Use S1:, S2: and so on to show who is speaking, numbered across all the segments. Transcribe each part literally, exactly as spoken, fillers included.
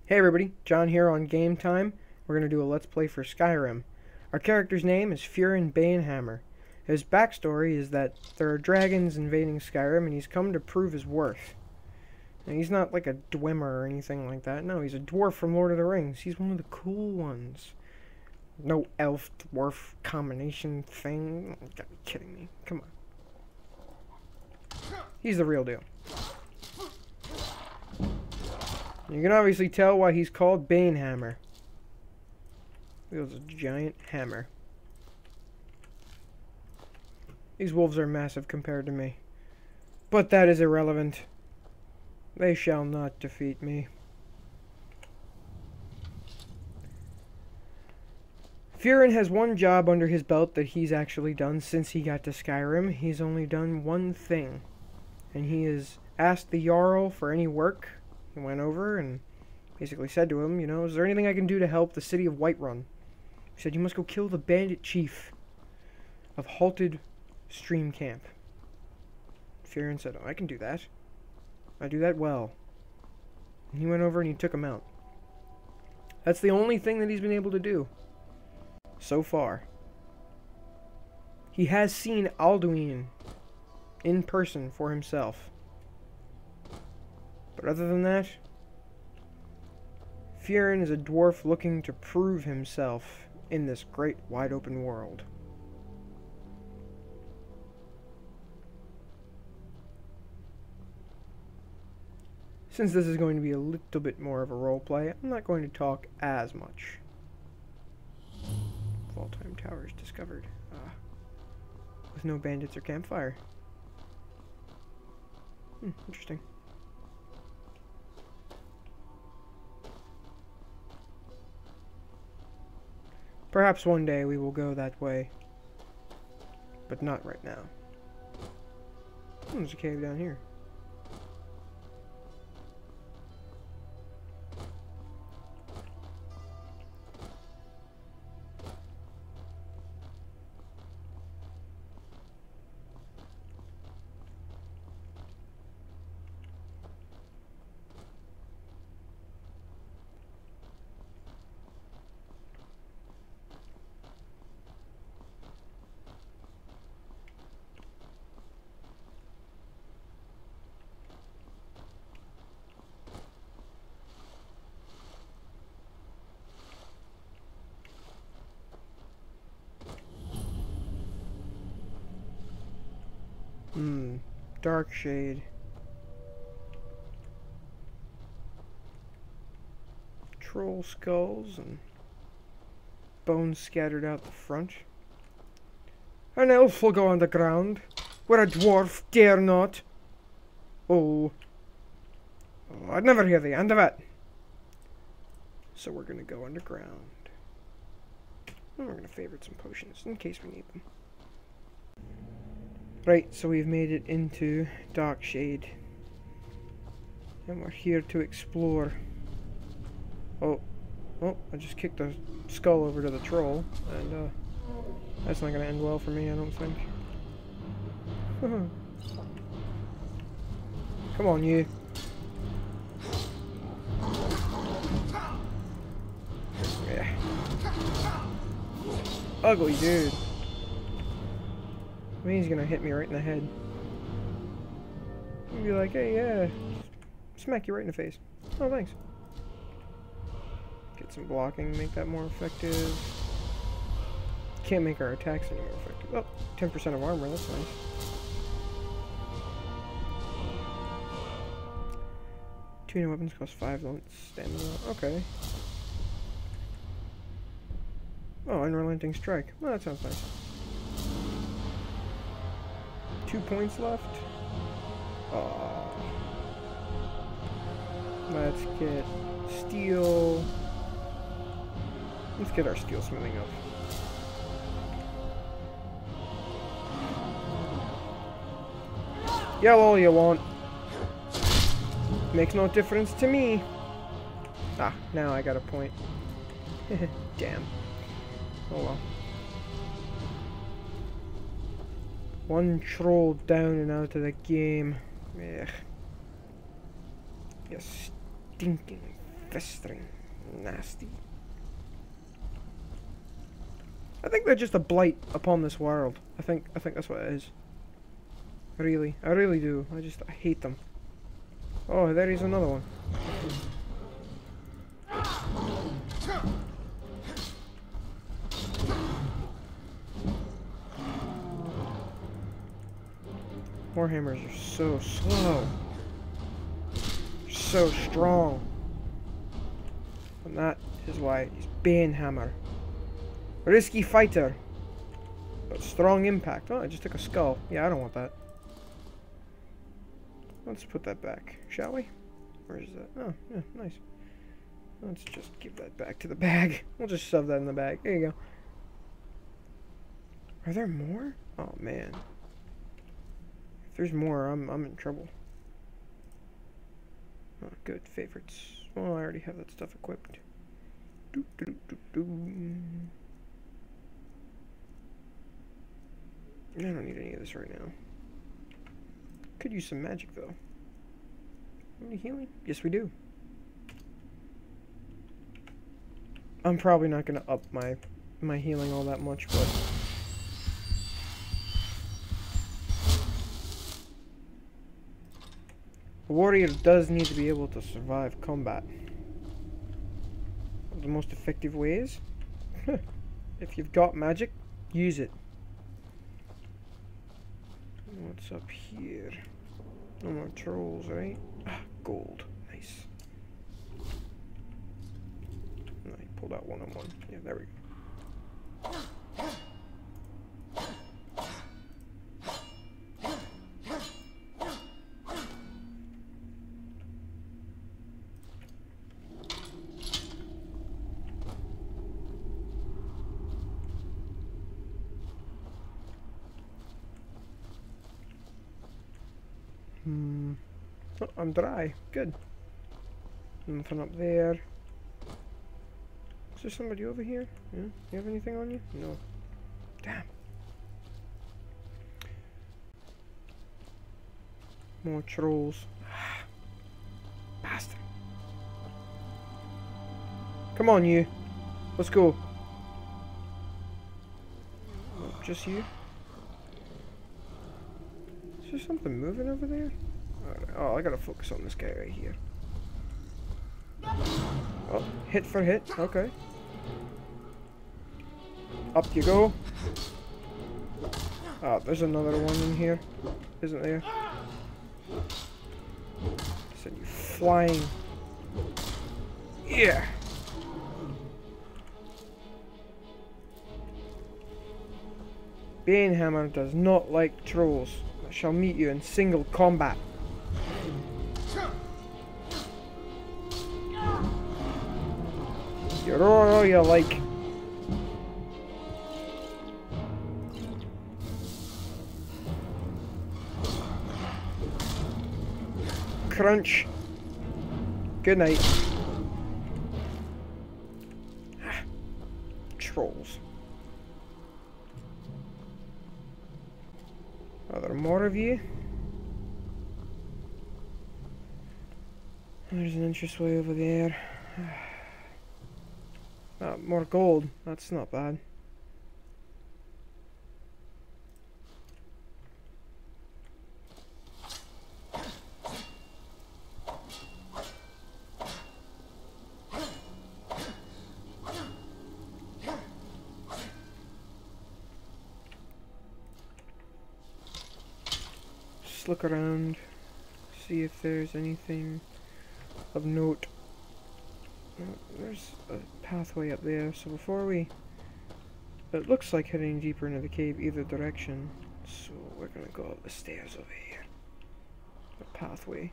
S1: Hey everybody, John here on Game Time. We're going to do a Let's Play for Skyrim. Our character's name is Feurin Bane-Hammer. His backstory is that there are dragons invading Skyrim and he's come to prove his worth. And he's not like a Dwemer or anything like that. No, he's a dwarf from Lord of the Rings. He's one of the cool ones. No elf-dwarf combination thing. You gotta be kidding me. Come on. He's the real deal. You can obviously tell why he's called Bane-Hammer. Wields a giant hammer. These wolves are massive compared to me. But that is irrelevant. They shall not defeat me. Feurin has one job under his belt that he's actually done since he got to Skyrim. He's only done one thing. And he has asked the Jarl for any work. He went over and basically said to him, you know, is there anything I can do to help the city of Whiterun? He said, you must go kill the bandit chief of Halted Stream Camp. Feurin said, oh, I can do that. I do that well. And he went over and he took him out. That's the only thing that he's been able to do so far. He has seen Alduin in person for himself. But other than that, Feurin is a dwarf looking to prove himself in this great wide open world. Since this is going to be a little bit more of a roleplay, I'm not going to talk as much. Fall-time towers discovered. Ah, with no bandits or campfire. Hmm, interesting. Perhaps one day we will go that way, but not right now. Oh, there's a cave down here. Hmm, dark shade. Troll skulls and bones scattered out the front. An elf will go on the ground, where a dwarf dare not. Oh. oh I'd never hear the end of it. So we're gonna go underground. And we're gonna favorite some potions in case we need them. Right, so we've made it into Dark Shade. And we're here to explore. Oh, oh, I just kicked the skull over to the troll. And, uh, that's not going to end well for me, I don't think. Come on, you. Yeah. Ugly dude. I mean, he's gonna hit me right in the head. He'll be like, hey, yeah, smack you right in the face. Oh, thanks. Get some blocking, make that more effective. Can't make our attacks any more effective. Oh, ten percent of armor, that's nice. Two new weapons cost five stamina. Okay. Oh, unrelenting strike. Well, that sounds nice. Two points left. Aww. Let's get steel. Let's get our steel smithing up. Yell all you want. Makes no difference to me. Ah, now I got a point. Damn. Oh well. One troll down and out of the game. Ugh. You stinking Festering. Nasty. I think they're just a blight upon this world. I think I think that's what it is. Really. I really do. I just I hate them. Oh, there is another one. Warhammers are so slow. So strong. And that is why he's Bane-Hammer. Risky fighter. But strong impact. Oh, I just took a skull. Yeah, I don't want that. Let's put that back, shall we? Where is that? Oh, yeah, nice. Let's just give that back to the bag. We'll just shove that in the bag. There you go. Are there more? Oh, man. If there's more, I'm, I'm in trouble. Oh, good. Favorites. Well, I already have that stuff equipped. Doo, doo, doo, doo. I don't need any of this right now. Could use some magic, though. Any healing? Yes, we do. I'm probably not going to up my my healing all that much, but... A warrior does need to be able to survive combat. One of the most effective ways? If you've got magic, use it. What's up here? No more trolls, right? Ah, gold. Nice. No, I pulled out one on one. Yeah, there we go. Hmm. Oh, I'm dry. Good. Nothing up there. Is there somebody over here? Yeah. You have anything on you? No. Damn. More trolls. Bastard. Come on, you. Let's go. Oh, just you? Is there something moving over there? Oh, I gotta focus on this guy right here. Oh, hit for hit. Okay. Up you go. Oh, there's another one in here, isn't there? Send you flying. Yeah. Bane-Hammer does not like trolls. I shall meet you in single combat. You're all you like. Crunch. Good night. Trolls. Are there more of you? There's an entranceway over there. Ah, more gold. That's not bad. Just look around, see if there's anything of note. There's a pathway up there, so before we... It looks like heading deeper into the cave either direction, so we're gonna go up the stairs over here. The pathway.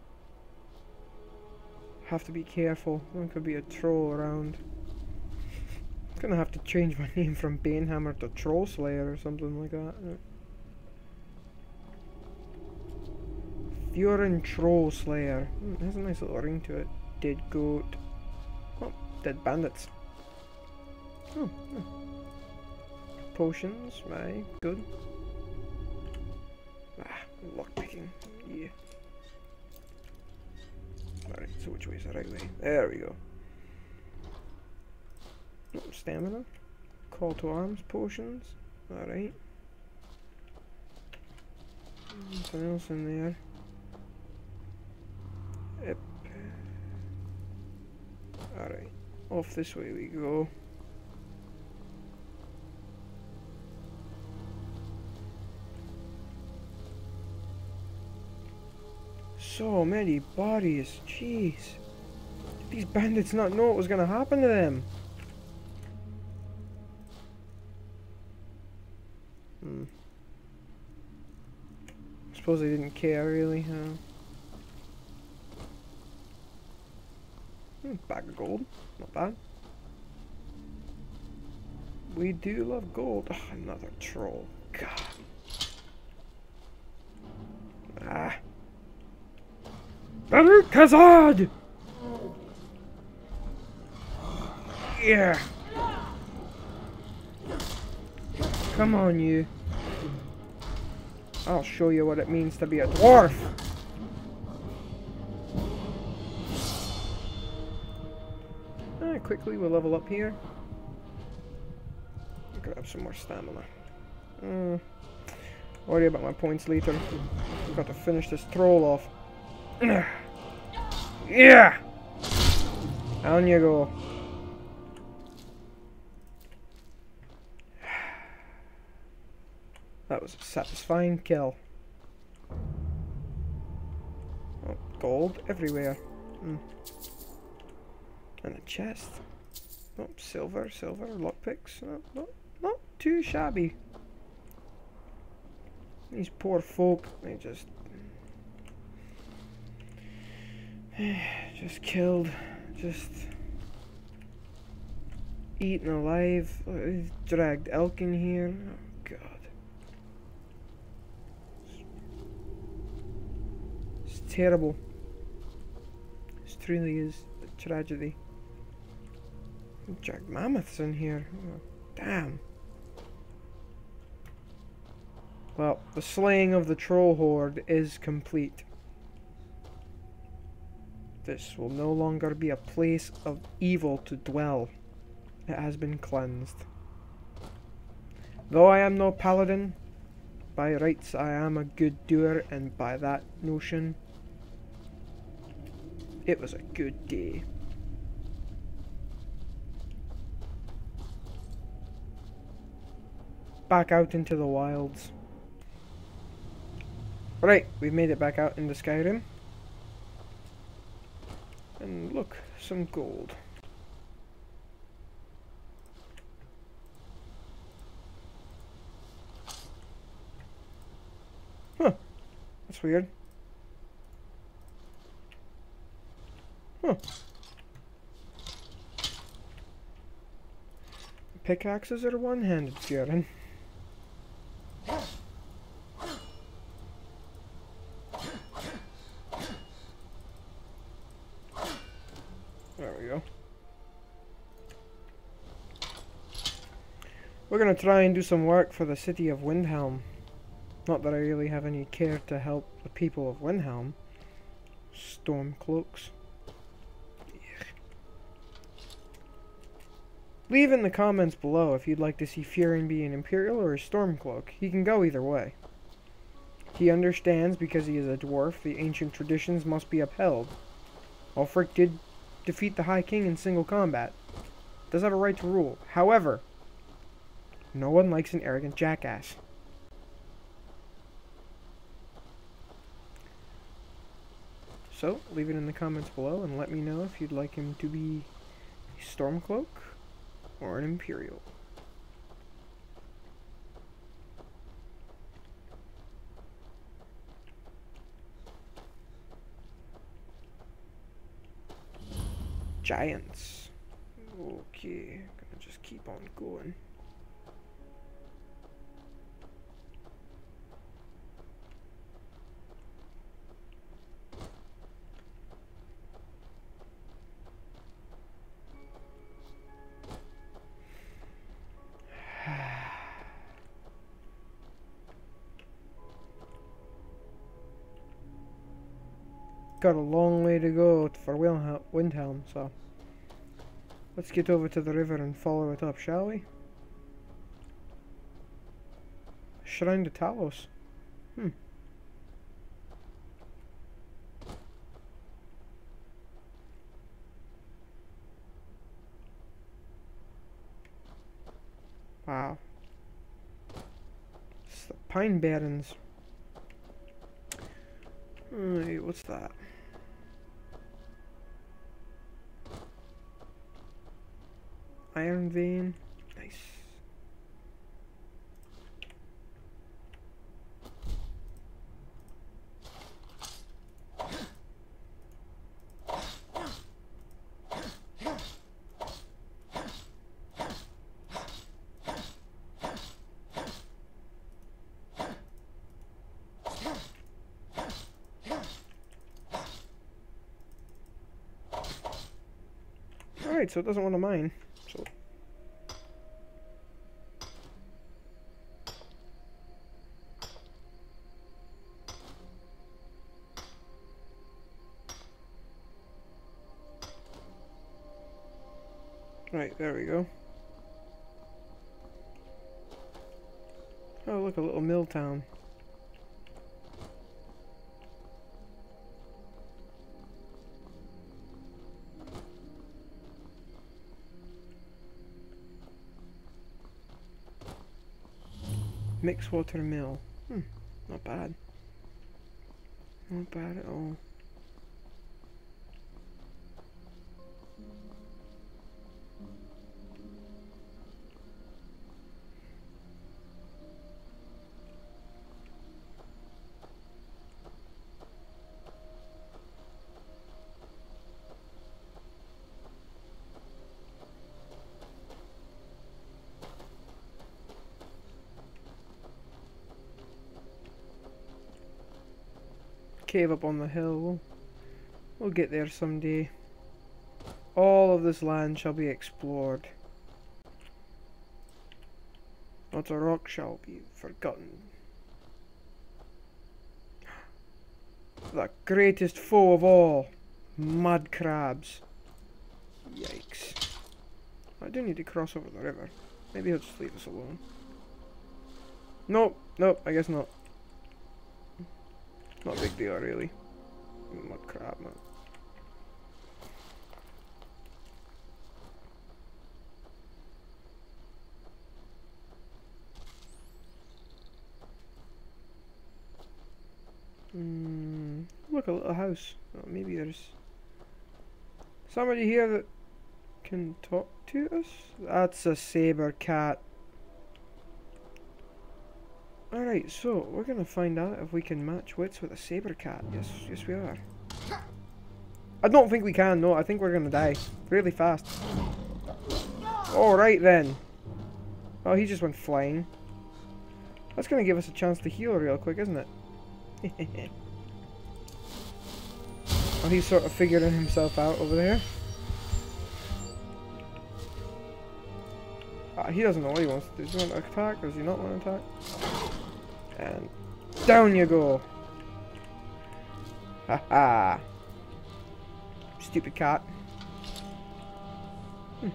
S1: Have to be careful, there could be a troll around. I'm gonna have to change my name from Bane-Hammer to Troll Slayer or something like that. Feurin Troll Slayer. Mm, has a nice little ring to it. Dead goat. Oh, dead bandits. Oh, yeah. Potions, right, good. Ah, lockpicking, yeah. Alright, so which way is the right way? There we go. Oh, stamina. Call to arms potions. Alright. Something else in there. Yep. Alright. Off this way we go. So many bodies, jeez. Did these bandits not know what was gonna happen to them? Hmm. Suppose they didn't care really, huh? Hmm, bag of gold, not bad. We do love gold. Oh, another troll. God. Ah. Better Kazad! Yeah. Come on, you. I'll show you what it means to be a dwarf. Alright, quickly we'll level up here. Grab some more stamina. Mm. Worry about my points later. Got to finish this troll off. Yeah! Down you go. That was a satisfying kill. Oh, gold everywhere. Mm. And a chest. Oh, silver, silver, lockpicks. No, no, not too shabby. These poor folk, they just... just killed. Just... eaten alive. Oh, dragged elk in here. Oh, God. It's terrible. It truly is a tragedy. Dragged mammoths in here. Oh, damn. Well, the slaying of the troll horde is complete. This will no longer be a place of evil to dwell. It has been cleansed. Though I am no paladin, by rights I am a good doer, and by that notion, it was a good day. Back out into the wilds. Right, we've made it back out into Skyrim. And look, some gold. Huh, that's weird. Huh. Pickaxes are one-handed, Feurin. There we go. We're gonna try and do some work for the city of Windhelm. Not that I really have any care to help the people of Windhelm. Stormcloaks. Leave in the comments below if you'd like to see Feurin be an Imperial or a Stormcloak. He can go either way. He understands because he is a dwarf, the ancient traditions must be upheld. Ulfric did defeat the High King in single combat. Does have a right to rule. However, no one likes an arrogant jackass. So, leave it in the comments below and let me know if you'd like him to be a Stormcloak or an Imperial. Giants. Okay, gonna just keep on going. got a long way to go for Wilhelm, Windhelm, so let's get over to the river and follow it up, shall we? Shrine to Talos. Hmm. Wow. It's the Pine Barrens. Alright, what's that? Iron vein. Nice. Alright, so it doesn't want to mine. So right, there we go. Oh, look, a little mill town. Mixed water mill. Hmm, not bad. Not bad at all. Cave up on the hill. We'll, we'll get there someday. All of this land shall be explored. Not a rock shall be forgotten. The greatest foe of all, mud crabs. Yikes. I do need to cross over the river. Maybe he'll just leave us alone. Nope, nope, I guess not. Not a big deal, really. Mud crab, man. Mm, look, a little house. Oh, maybe there's somebody here that can talk to us. That's a saber cat. Alright, so we're gonna find out if we can match wits with a saber cat. Yes, yes we are. I don't think we can, no, I think we're gonna die. Really fast. Alright then. Oh, he just went flying. That's gonna give us a chance to heal real quick, isn't it? Oh, he's sort of figuring himself out over there. Ah, he doesn't know what he wants to do. Does he want to attack or does he not want to attack? And down you go. Haha. Stupid cat. Hmm.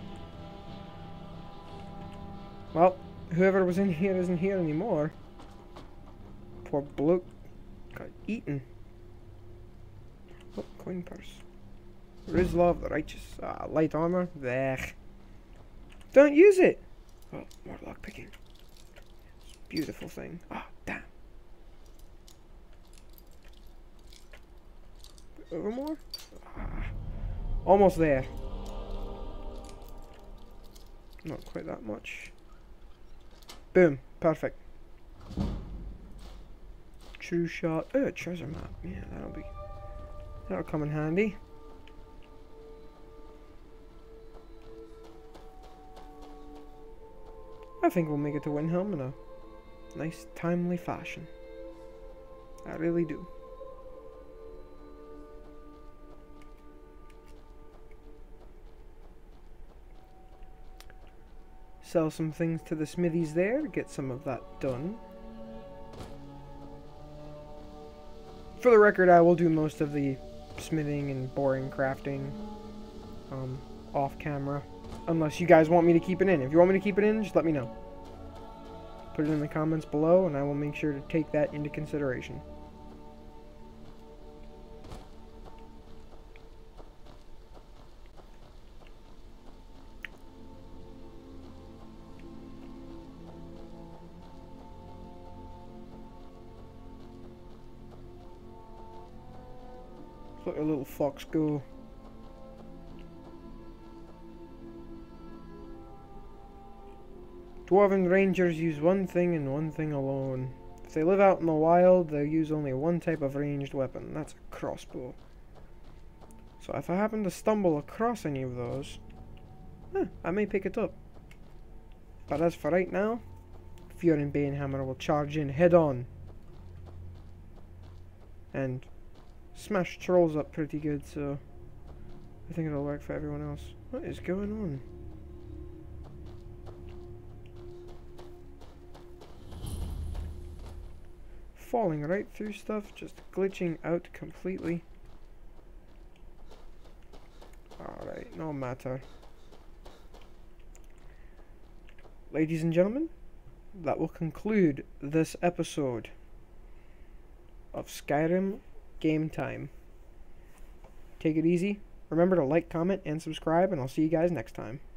S1: Well, whoever was in here isn't here anymore. Poor bloke got eaten. Oh, coin purse. Rizla of the Righteous. Ah, light armor. There. Don't use it. Oh, more lockpicking. Beautiful thing. Ah, oh, damn. Over more? Ah, almost there. Not quite that much. Boom. Perfect. True shot. Oh, a treasure map. Yeah, that'll be. That'll come in handy. I think we'll make it to Windhelm in a nice, timely fashion. I really do. Sell some things to the smithies there, get some of that done. For the record, I will do most of the smithing and boring crafting um, off camera. Unless you guys want me to keep it in. If you want me to keep it in, just let me know. Put it in the comments below, and I will make sure to take that into consideration. Let a little fox go. Dwarven rangers use one thing and one thing alone. If they live out in the wild, they'll use only one type of ranged weapon. That's a crossbow. So if I happen to stumble across any of those, eh, I may pick it up. But as for right now, Feurin Bane-Hammer will charge in head on. And smash trolls up pretty good, so I think it'll work for everyone else. What is going on? Falling right through stuff, just glitching out completely. Alright, no matter. Ladies and gentlemen, that will conclude this episode of Skyrim Game Time. Take it easy. Remember to like, comment, and subscribe, and I'll see you guys next time.